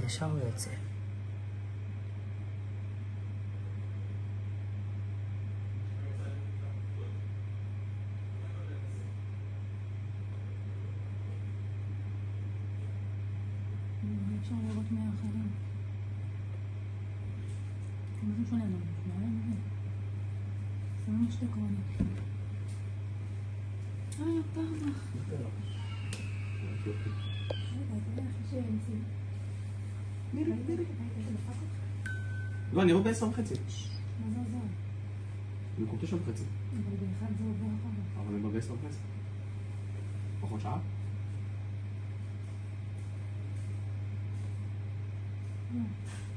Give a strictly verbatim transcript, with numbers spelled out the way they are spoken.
ישר הוא יוצא. אפשר לראות מהאחרים. מה זה שונה לנו? מעלה מזה. שמים שתי קרונות. אה, פרמה. רגע, אתה יודע, אחרי שאמצים. מירי, מירי. לא, אני רואה בעשר וחצי. מה זה עזר? במקום תשע וחצי. אבל באחד זה עובר אחר כך. אבל אני בעשר וחצי. פחות שעה? לא.